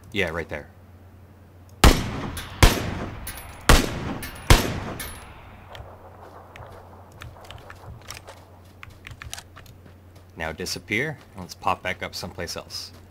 Yeah, right there. Now disappear, and let's pop back up someplace else.